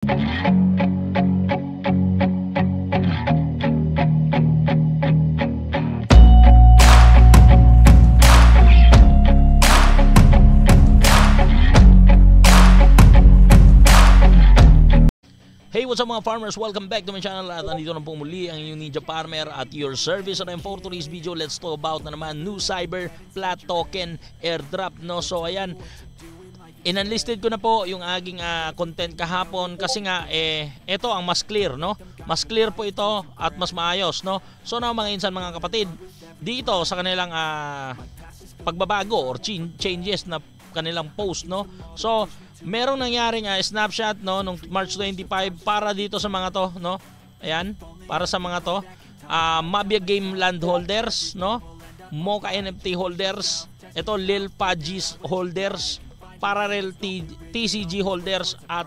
Hey, what's up mga farmers? Welcome back to my channel at andito na po muli ang inyong Ninja Farmer at your service. And for today's video, let's talk about na naman new cyber plat token airdrop, no? So ayan, in-unlisted ko na po yung aking content kahapon kasi nga ito ang mas clear, no? Mas clear po ito at mas maayos, no? So na mga insan mga kapatid, dito sa kanilang pagbabago or changes na kanilang post, no? So merong nangyaring snapshot, no, nung March 25 para dito sa mga to, no? Ayan, para sa mga to, Mabia Game Land holders, no? Mocha NFT holders, ito Lil Pudgies holders, Parallel TCG holders at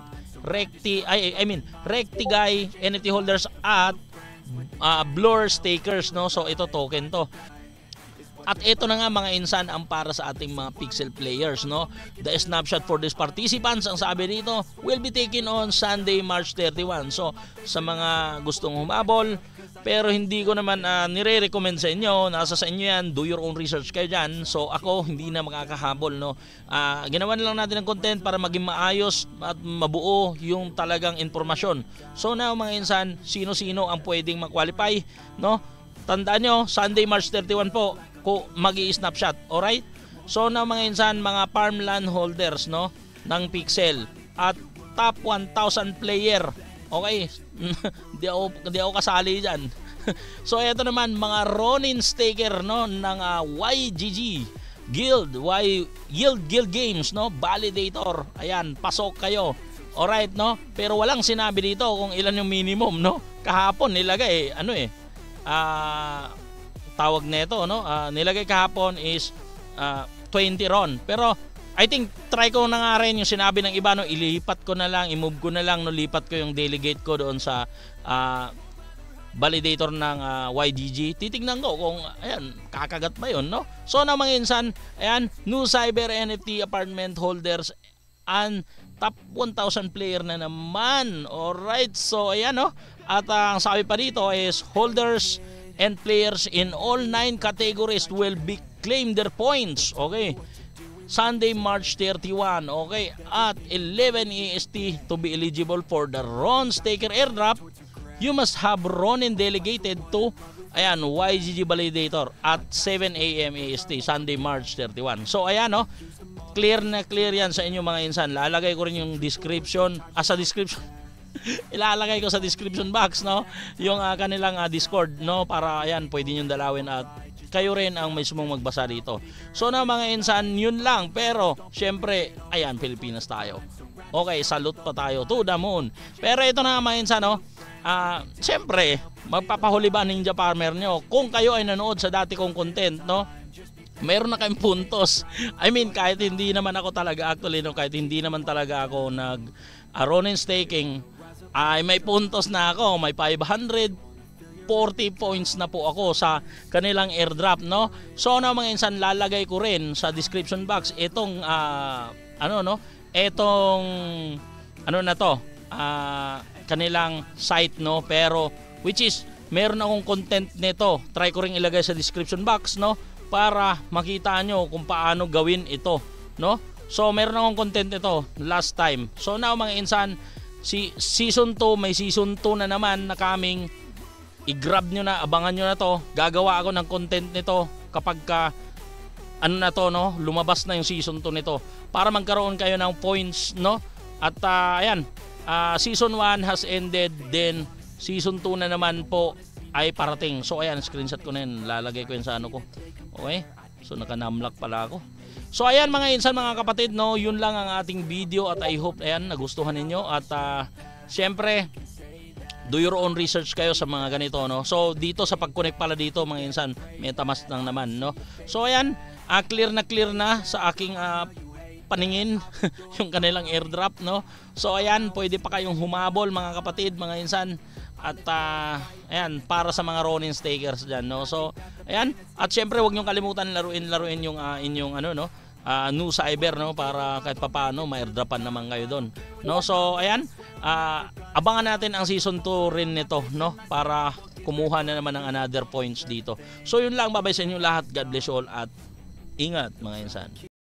Recti-Guy NFT holders at Blur stakers, no? So ito token to. At ito na nga mga insan ang para sa ating mga pixel players, no? The snapshot for these participants, ang sabi dito, will be taken on Sunday, March 31. So sa mga gustong humabol, pero hindi ko naman nire-recommend sa inyo, nasa sa inyo yan, do your own research kayo dyan. So ako hindi na makakahabol, no? Ginawan lang natin ng content para maging maayos at mabuo yung talagang informasyon. So now mga insan, sino-sino ang pwedeng mag-qualify, no? Tandaan nyo, Sunday, March 31 po, mag-i-snapshot, alright? So na mga insan, mga farmland holders, no, ng pixel at top 1,000 player, okay? di ako kasali dyan. So ito naman mga Ronin staker, no, ng YGG Guild Games, no, validator. Ayan, pasok kayo, alright, no? Pero walang sinabi dito kung ilan yung minimum, no? Kahapon nilagay tawag nito, no, nilagay kahapon is 20 ron. Pero I think try ko na nga rin yung sinabi ng iba, no, ilipat ko na lang, i-move ko na lang, no, lipat ko yung delegate ko doon sa validator ng YGG. Titignan ko kung ayan, kakagat ba yun, no? So na mga insan, ayan, new cyber NFT apartment holders and top 1,000 player na naman. Alright, so ayan, no, at ang sabi pa dito is holders and players in all 9 categories will be claim their points, okay? Sunday, March 31, okay? At 11 EST to be eligible for the Ron Staker airdrop, you must have Ronin delegated to ayan, YGG Validator at 7 AM EST, Sunday, March 31. So ayan, no, clear na clear yan sa inyo mga insan. Lalagay ko rin yung description, sa description ilalagay ko sa description box, no, yung kanilang Discord, no, para ayan pwede nyo dalawin at kayo rin ang mismong magbasa dito. So na mga insan, yun lang. Pero syempre ayan, Pilipinas tayo, okay, salute pa tayo to the moon. Pero ito na mga insan, no, syempre magpapahuli ba Ninja Farmer nyo kung kayo ay nanood sa dati kong content, no? Meron na kayong puntos. I mean, kahit hindi naman ako talaga actually, no, kahit hindi naman talaga ako nag Ronin staking, ay may puntos na ako, may 540 points na po ako sa kanilang airdrop, no? So na mga insan, lalagay ko rin sa description box itong kanilang site, no, pero which is meron akong content nito. Try ko rin ilagay sa description box, no, para makita nyo kung paano gawin ito, no? So meron akong content ito last time. So now mga insan, season 2, may season 2 na naman na kaming. I-grab nyo na, abangan nyo na to. Gagawa ako ng content nito kapag no, lumabas na yung season 2 nito para magkaroon kayo ng points, no? At ayan, season 1 has ended, then season 2 na naman po ay parating. So ayan, screenshot ko na yun, lalagay ko yun sa ano ko. Okay, so naka-numlock pala ako. So ayan mga insan, mga kapatid, no, yun lang ang ating video at I hope ayan nagustuhan ninyo at syempre do your own research kayo sa mga ganito, no. So dito sa pag-connect pala dito mga insan, MetaMask lang naman, no. So ayan, clear na sa aking paningin yung kanilang airdrop, no. So ayan, pwede pa kayong humabol mga kapatid, mga insan. At ayan, para sa mga Ronin stakers dyan, no. So ayan, at syempre huwag nyo kalimutan laruin yung inyong New Cyber, no, para kahit papaano ma-airdropan naman kayo doon, no. So ayan, abangan natin ang season 2 rin nito, no, para kumuha na naman ng another points dito. So yun lang, babay sa inyo lahat. God bless you all at ingat mga insan.